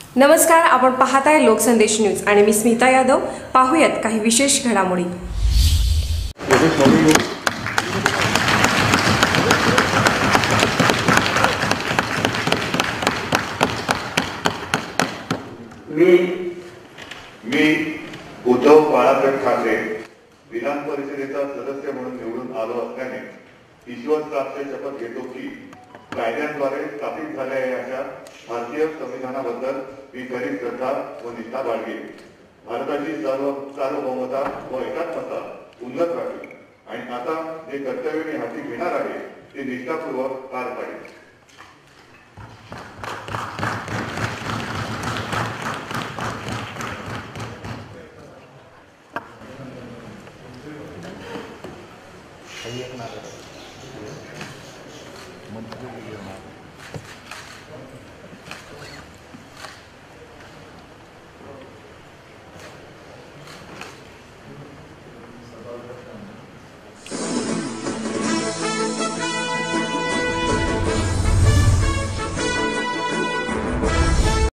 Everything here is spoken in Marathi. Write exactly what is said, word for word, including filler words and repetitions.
नमस्कार, आपण पाहताय लोकसंदेश न्यूज आणि मी स्मिता यादव. पाहूयात काही विशेष घडामोडी. मी मी उद्धव बाळासाहेब ठाकरे विधान परिषदेचा सदस्य म्हणून निवडून आलो असल्याने ईश्वर साक्षी शपथ घेतो की कायद्यांद्वारे स्थापित झालेल्या अशा भारतीय संविधानाबद्दल मी खरी श्रद्धा व निष्ठा बाळगेन. भारताची सर्व सार्वभौमता व एकात्मता उल्लंघन राहील आणि आता जे कर्तव्य मी हाती घेणार आहे ते निष्ठापूर्वक पार पाडेल. मंत्री